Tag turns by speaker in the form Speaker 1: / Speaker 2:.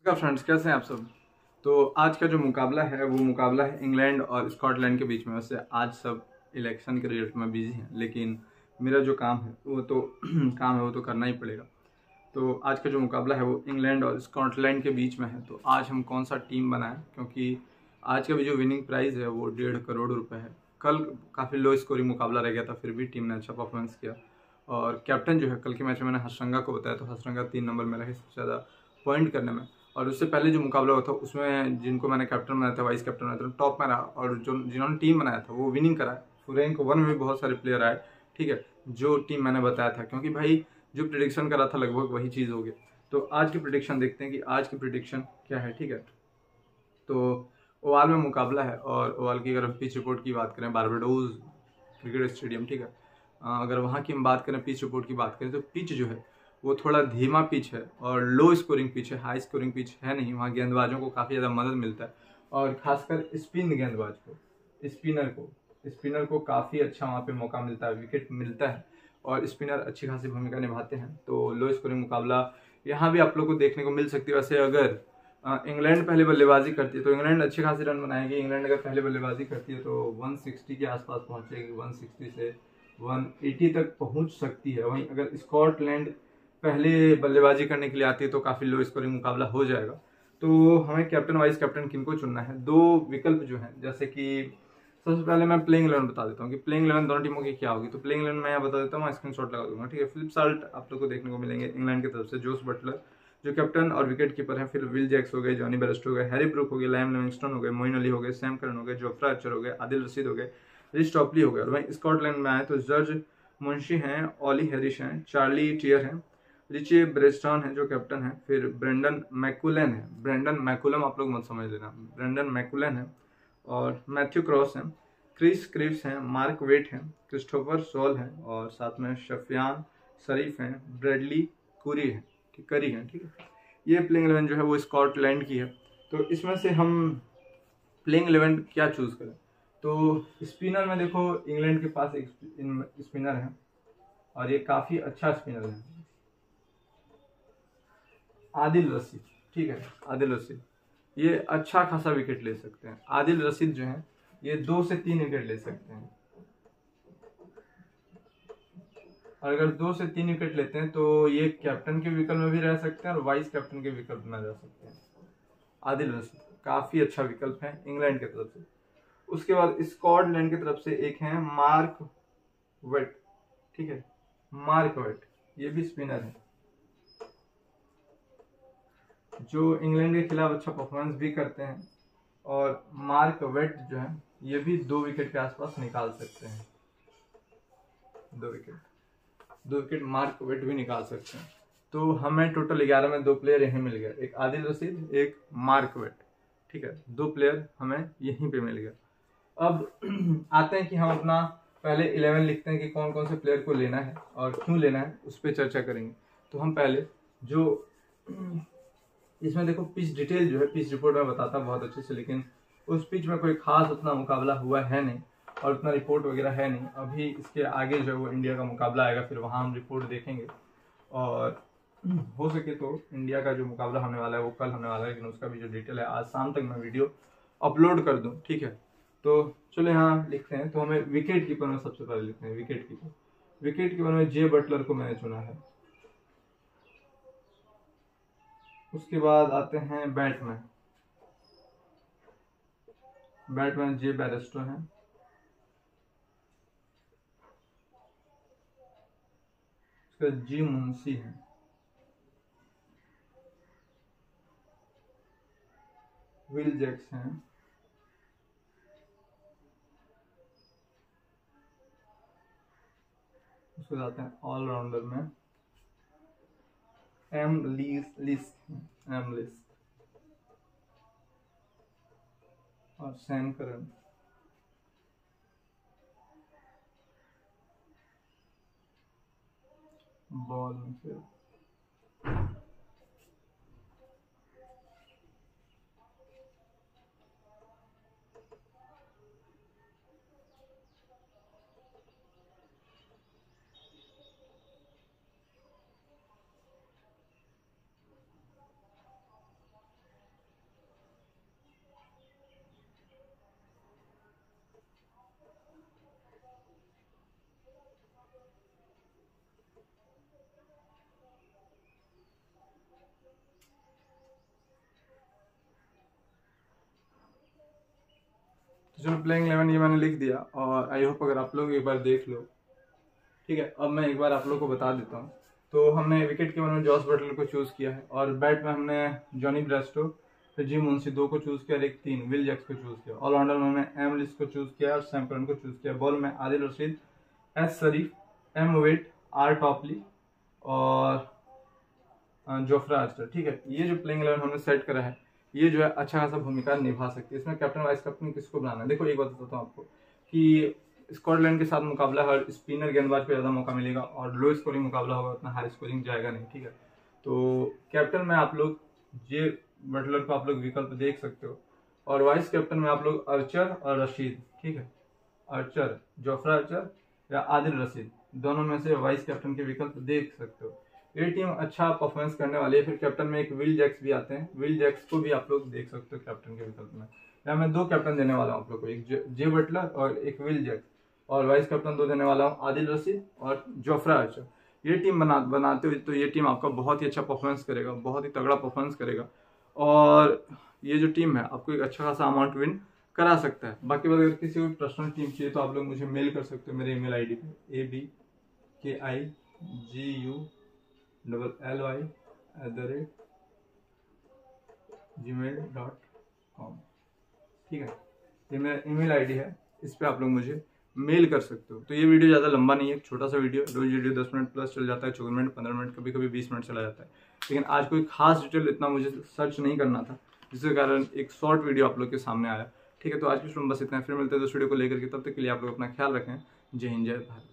Speaker 1: नमस्कार फ्रेंड्स, कैसे हैं आप सब। तो आज का जो मुकाबला है वो मुकाबला है इंग्लैंड और स्कॉटलैंड के बीच में। वैसे आज सब इलेक्शन के रिजल्ट में बिजी हैं, लेकिन मेरा जो काम है वो तो काम है वो तो करना ही पड़ेगा। तो आज का जो मुकाबला है वो इंग्लैंड और स्कॉटलैंड के बीच में है। तो आज हम कौन सा टीम बनाएं, क्योंकि आज का भी जो विनिंग प्राइस है वो 1.5 करोड़ रुपए है। कल काफ़ी लो स्कोरिंग मुकाबला रह गया था, फिर भी टीम ने अच्छा परफॉर्मेंस किया। और कैप्टन जो है, कल के मैच में मैंने हसरंगा को बताया, तो हसरंगा 3 नंबर में रहे सबसे ज़्यादा पॉइंट करने में। और उससे पहले जो मुकाबला हुआ था उसमें जिनको मैंने कैप्टन बनाया था, वाइस कैप्टन बनाया था, टॉप में रहा। और जो जिन्होंने टीम बनाया था वो विनिंग करा। रैंक 1 में भी बहुत सारे प्लेयर आए, ठीक है, जो टीम मैंने बताया था, क्योंकि भाई जो प्रिडिक्शन करा था लगभग वही चीज़ हो गई। तो आज की प्रिडिक्शन देखते हैं कि आज की प्रिडिक्शन क्या है, ठीक है। तो ओवाल में मुकाबला है, और ओवाल की अगर हम पिच रिपोर्ट की बात करें, बारबाडोज क्रिकेट स्टेडियम, ठीक है। अगर वहाँ की हम बात करें, पिच रिपोर्ट की बात करें, तो पिच जो है वो थोड़ा धीमा पिच है और लो स्कोरिंग पिच है, हाई स्कोरिंग पिच है नहीं। वहाँ गेंदबाजों को काफ़ी ज़्यादा मदद मिलता है, और खासकर स्पिन गेंदबाज को, स्पिनर को काफ़ी अच्छा वहाँ पे मौका मिलता है, विकेट मिलता है, और स्पिनर अच्छी खासी भूमिका निभाते हैं। तो लो स्कोरिंग मुकाबला यहाँ भी आप लोग को देखने को मिल सकती है। वैसे अगर इंग्लैंड पहले बल्लेबाजी करती है तो इंग्लैंड अच्छे खासे रन बनाएगी। इंग्लैंड अगर पहले बल्लेबाजी करती है तो 160 के आसपास पहुंचेगी, 160 से 180 तक पहुंच सकती है। वहीं अगर स्कॉटलैंड पहले बल्लेबाजी करने के लिए आती है तो काफ़ी लो स्कोरिंग मुकाबला हो जाएगा। तो हमें कैप्टन वाइस कैप्टन किनको चुनना है, दो विकल्प जो हैं, जैसे कि सबसे पहले मैं प्लेइंग 11 बता देता हूँ कि प्लेइंग 11 दोनों टीमों की क्या होगी। तो प्लेइंग 11 मैं यहाँ बता देता हूँ, स्क्रीनशॉट लगा दूंगा, ठीक है। फिलिप साल्ट आप लोग को देखने को मिलेंगे इंग्लैंड की तरफ से, जोस बटलर जो कैप्टन और विकेट कीपर हैं, फिर विल जैक्स हो गए, जॉनी बेयरस्टो हो गए, हैरी ब्रूक हो गए, लाइम लिविंगस्टन हो गए, मोइन अली हो गए, सैम करन हो गए, जोफ्रा आर्चर हो गए, आदिल रशीद हो गए, रिच टॉपली हो गए। और वहीं स्कॉटलैंड में आए तो जॉर्ज मुंशी हैं, ऑली हैरिस हैं, चार्ली टियर हैं, रिची ब्रेस्टॉन है जो कैप्टन है, फिर ब्रेंडन मैकुलन है, ब्रेंडन मैकुलम आप लोग मत समझ लेना, ब्रेंडन मैकुलन है, और मैथ्यू क्रॉस हैं, क्रिस क्रिप्स हैं, मार्क वेट हैं, क्रिस्टोफर सॉल हैं, और साथ में शफियान शरीफ हैं, ब्रेडली कुरी हैं, करी हैं, ठीक है। ये प्लेइंग 11 जो है वो स्कॉटलैंड की है। तो इसमें से हम प्लेइंग 11 क्या चूज करें। तो स्पिनर में देखो, इंग्लैंड के पास एक स्पिनर है, और ये काफी अच्छा स्पिनर है, आदिल रशीद, ठीक है। आदिल रशीद ये अच्छा खासा विकेट ले सकते हैं। आदिल रशीद जो है ये 2 से 3 विकेट ले सकते हैं, और अगर 2 से 3 विकेट लेते हैं तो ये कैप्टन के विकल्प में भी रह सकते हैं और वाइस कैप्टन के विकल्प में रह सकते हैं। आदिल रशीद काफी अच्छा विकल्प है इंग्लैंड की तरफ से। उसके बाद स्कॉटलैंड की तरफ से एक है मार्क वेट, ठीक है। मार्क वेट ये भी स्पिनर है, जो इंग्लैंड के खिलाफ अच्छा परफॉर्मेंस भी करते हैं। और मार्क वेट जो है ये भी 2 विकेट के आसपास निकाल सकते हैं, 2 विकेट मार्क वेट भी निकाल सकते हैं। तो हमें टोटल 11 में 2 प्लेयर यहीं मिल गए, एक आदिल रशीद, एक मार्क वेट, ठीक है। 2 प्लेयर हमें यहीं पे मिल गया। अब आते हैं कि हम अपना पहले 11 लिखते हैं कि कौन कौन से प्लेयर को लेना है और क्यों लेना है, उस पर चर्चा करेंगे। तो हम पहले जो इसमें देखो पिच डिटेल जो है, पिच रिपोर्ट में बताता बहुत अच्छे से, लेकिन उस पिच में कोई खास उतना मुकाबला हुआ है नहीं और उतना रिपोर्ट वगैरह है नहीं। अभी इसके आगे जो है वो इंडिया का मुकाबला आएगा, फिर वहाँ हम रिपोर्ट देखेंगे, और हो सके तो इंडिया का जो मुकाबला होने वाला है वो कल होने वाला है, लेकिन उसका भी जो डिटेल है आज शाम तक मैं वीडियो अपलोड कर दूँ, ठीक है। तो चलो यहाँ लिखते हैं। तो हमें विकेट कीपर में सबसे पहले लिखते हैं विकेट कीपर में जे बटलर को मैंने चुना है। उसके बाद आते हैं बैटमैन जे बेयरस्टो हैं। उसका जी मुंशी है। विल जैक्स हैं। उसके बाद आते हैं ऑलराउंडर में एम लिस्ट और सैम करन। बॉल में फिर चलो प्लेइंग 11 ये मैंने लिख दिया और आई होप अगर आप लोग एक बार देख लो। ठीक है, अब मैं एक बार आप लोग को बता देता हूँ। तो हमने विकेट कीपर में जॉस बटलर को चूज़ किया है और बैट में हमने जॉनी ब्रेस्टो, फिर जिम मुंशी 2 को चूज़ किया और एक 3 विल जैक्स को चूज़ किया। ऑलराउंडर में हमने एम लिस को चूज़ किया और सैम करन को चूज़ किया। बॉल में Adil Rashid, S Sharif, M Watt, R Topley और जोफ्रा आर्चर। ठीक है, ये जो प्लेइंग 11 हमने सेट करा है ये जो है अच्छा खासा भूमिका निभा सकती है। इसमें कैप्टन वाइस कैप्टन किसको बनाना है? देखो एक बात बताता हूँ आपको कि स्कॉटलैंड के साथ मुकाबला हर स्पिनर गेंदबाज को ज़्यादा मौका मिलेगा और लो स्कोरिंग मुकाबला होगा, उतना हाई स्कोरिंग जाएगा नहीं। ठीक है, तो कैप्टन में आप लोग जे बटलर को आप लोग विकल्प देख सकते हो और वाइस कैप्टन में आप लोग आर्चर और रशीद, ठीक है, आर्चर, जोफ्रा आर्चर या आदिल रशीद, दोनों में से वाइस कैप्टन के विकल्प देख सकते हो। ये टीम अच्छा परफॉर्मेंस करने वाली है। फिर कैप्टन में एक विल जैक्स भी आते हैं, विल जैक्स को भी आप लोग देख सकते हो कैप्टन के विकल्प में। या मैं 2 कैप्टन देने वाला हूँ आप लोग को, एक जे बटलर और एक विल जैक्स, और वाइस कैप्टन 2 देने वाला हूँ, आदिल रशीद और जोफ्रा आर्चर। ये टीम बनाते हुए तो ये टीम आपका बहुत ही अच्छा परफॉर्मेंस करेगा, बहुत ही तगड़ा परफॉर्मेंस करेगा और ये जो टीम है आपको एक अच्छा खासा अमाउंट विन करा सकता है। बाकी अगर किसी को पर्सनल टीम चाहिए तो आप लोग मुझे मेल कर सकते हो मेरे ईमेल आईडी पे abkiguu@gmail.com। ठीक है, ये मेरा ईमेल आईडी है, इस पे आप लोग मुझे मेल कर सकते हो। तो ये वीडियो ज़्यादा लंबा नहीं है, छोटा सा वीडियो, रोज वीडियो 10 मिनट प्लस चल जाता है, 14 मिनट, 15 मिनट, कभी कभी 20 मिनट चला जाता है। लेकिन आज कोई खास डिटेल इतना मुझे सर्च नहीं करना था, जिसके कारण एक शॉर्ट वीडियो आप लोग के सामने आया। ठीक है, तो आज की वीडियो में बस इतना है, फिर मिलते हैं दोस्त वीडियो को लेकर के। तब तक के लिए आप लोग अपना ख्याल रखें। जय हिंद, जय भारत।